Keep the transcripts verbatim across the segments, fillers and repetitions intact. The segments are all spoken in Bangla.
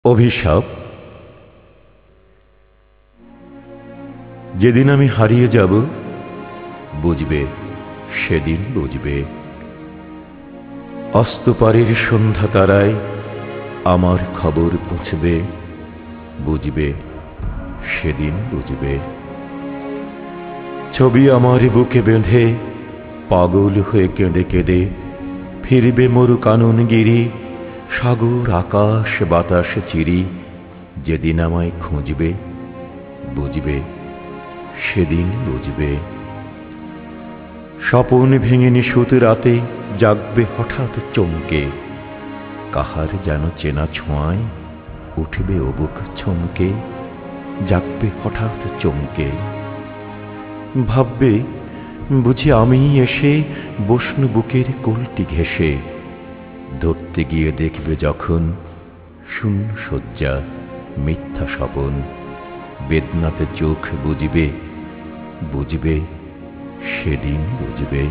অভিশাপ। যেদিন আমি হারিয়ে যাব বুঝবে, সেদিন বুঝবে। অস্তপারের সন্ধ্যা তারায় আমার খবর পৌঁছবে, বুঝবে, সেদিন বুঝবে। ছবি আমার বুকে বেঁধে পাগল হয়ে কেঁদে কেঁদে ফিরবে মরু কাননগিরি, সাগর আকাশ বাতাস চিরি। যেদিন আমায় খুঁজবে বুঝবে, সেদিন বুঝবে। স্বপন ভেঙে নিশুত রাতে জাগবে হঠাৎ চমকে, কাহার যেন চেনা ছোঁয়ায় উঠবে অবুক ছমকে। জাগবে হঠাৎ চমকে, ভাববে বুঝি আমিই এসে বসনু বুকের কোলটি ঘেঁষে। ধরতে গিয়ে দেখবে যখন শূন্য শয্যা মিথ্যা স্বপন, বেদনাতে চোখ বুঝবে, বুঝবে, সেদিন বুঝবে।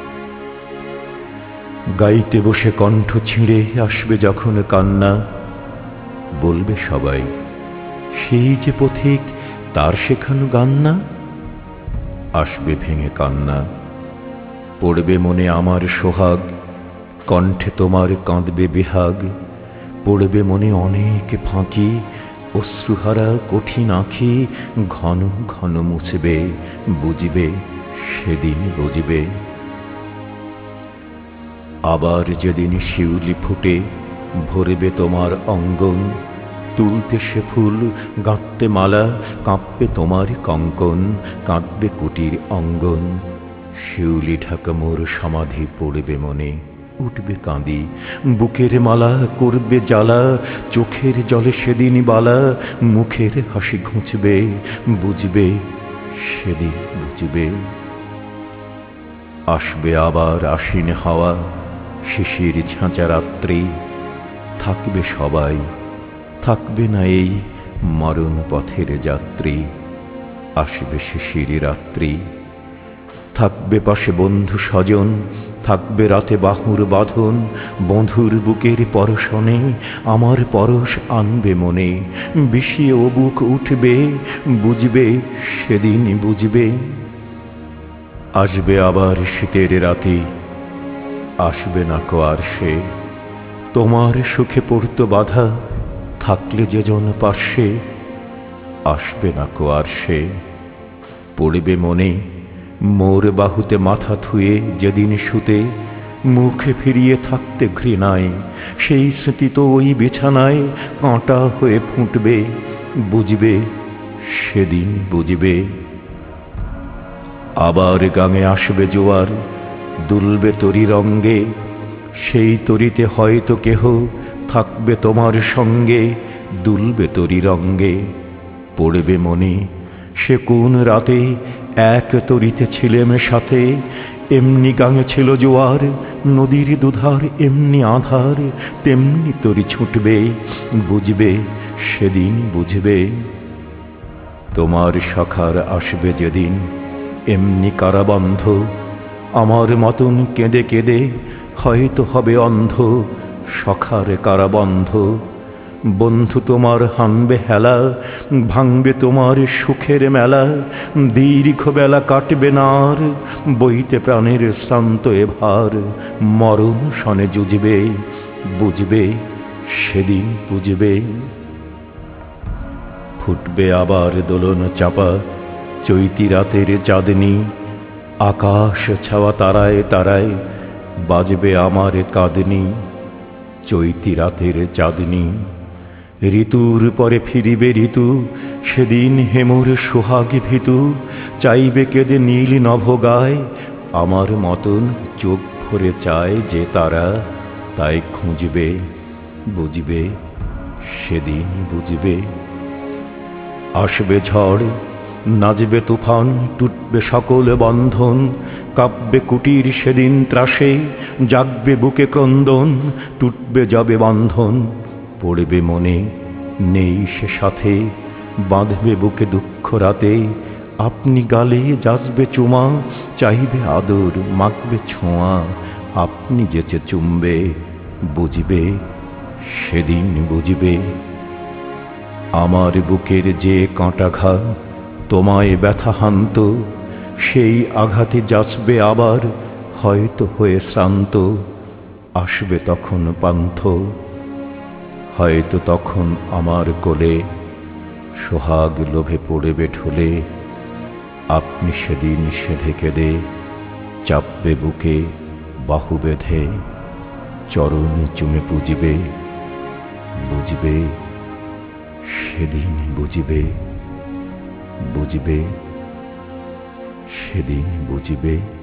গাইতে বসে কণ্ঠ ছিঁড়ে আসবে যখন কান্না, বলবে সবাই সেই যে পথিক তার শেখানো গান না। আসবে ভেঙে কান্না, পড়বে মনে আমার সোহাগ, কণ্ঠে তোমার কাঁদবে বেহাগ। পড়বে মনে অনেক ফাঁকি, অশ্রুহারা কঠিন আঁখি ঘন ঘন মুছবে, বুঝবে, সেদিন বুঝবে। আবার যেদিন শিউলি ফুটে ভরবে তোমার অঙ্গন, তুলতে সে ফুল গাঁথতে মালা, কাঁপবে তোমার কঙ্কন, কাঁদবে কুটির অঙ্গন। শিউলি ঢাকা মোর সমাধি পড়বে মনে, উঠবে কাঁদি, বুকের মালা করবে জ্বালা। চোখের জলে সেদিন বালা, মুখের হাসি ঘুঁচবে, বুঝবে, সেদিন বুঝবে। আসবে আবার আশ্বিন হাওয়া, শিশির ঝাঁচা রাত্রি। থাকবে সবাই, থাকবে না এই মরণ পথের যাত্রী। আসবে শিশির রাত্রি, থাকবে পাশে বন্ধু স্বজন, থাকবে রাতে বাহুর বাঁধন। বন্ধুর বুকের পরশনে আমার পরশ আনবে মনে, বিষিয়ে ও বুক উঠবে, বুঝবে, সেদিন বুঝবে। আসবে আবার শীতের রাতে, আসবে না কো আর সে। তোমার সুখে পড়ত বাধা, থাকলে যেজন পার্শ্বে। আসবে না কো আর সে। পড়বে মনে মোর বাহুতে মাথা থুয়ে যেদিন শুতে, মুখে ফিরিয়ে থাকতে ঘৃণায়। সেই স্মৃতি তো ওই বিছানায় কাঁটা হয়ে ফুটবে, বুঝবে, সেদিন বুঝবে। আবার গাঙে আসবে জোয়ার, দুলবে তরি রঙ্গে। সেই তরিতে হয়তো কেহ থাকবে তোমার সঙ্গে, দুলবে তরি রঙ্গে। পড়বে মনে সে কোন রাতে এক তরিতে ছিলেম সাথে। এমনি গাঙে ছিল জোয়ার, নদীর দুধার এমনি আধার। তেমনি তরি ছুটবে, বুঝবে, সেদিন বুঝবে। তোমার সখার আসবে যেদিন এমনি কারাবন্ধ, আমার মতন কেঁদে কেঁদে হয়তো হবে অন্ধ। সখার কারাবন্ধ, বন্ধু তোমার হানবে হেলা, ভাঙবে তোমার সুখের মেলা। দীর্ঘ বেলা কাটবে না আর, বইতে প্রাণের শ্রান্ত এ ভার। মরণ শনে যুঝবে, বুঝবে, সেদিন বুঝবে। ফুটবে আবার দোলন চাপা চৈতি রাতের চাঁদনি, আকাশ ছাওয়া তারায় তারায় বাজবে আমার কাঁদনি। চৈতি রাতের চাঁদনি, ঋতুর পরে ফিরিবে ঋতু, সেদিন হেমুর সোহাগ ভীতু। চাইবে কেঁদে নীল নভ গায়, আমার মতন চোখ ভরে চায় যে তারা। তাই খুঁজবে, বুঝবে, সেদিন বুঝবে। আসবে ঝড়, নাচবে তুফান, টুটবে সকল বন্ধন। কাঁপবে কুটির সেদিন ত্রাসে, জাগবে বুকে ক্রন্দন। টুটবে যাবে বন্ধন, পড়বে মনে নেই সে সাথে। বাঁধবে বুকে দুঃখ রাতে, আপনি গালে যাচবে চুমা। চাইবে আদর, মাখবে ছোঁয়া, আপনি যেচে চুমবে, বুঝবে, সেদিন বুঝবে। আমার বুকের যে কাঁটাঘা তোমায় ব্যথা হানত, সেই আঘাতে যাচবে আবার হয়তো হয়ে শ্রান্ত। আসবে তখন পান্থ, হয়তো তখন আমার কোলে সোহাগ লোভে পড়বে ঢলে। আপনি সেদিন সেধে কেঁদে চাপবে বুকে বাহু বেঁধে, চরণে চুমে বুঝিবে, বুঝিবে সেদিন বুঝিবে, বুঝিবে সেদিন বুঝিবে।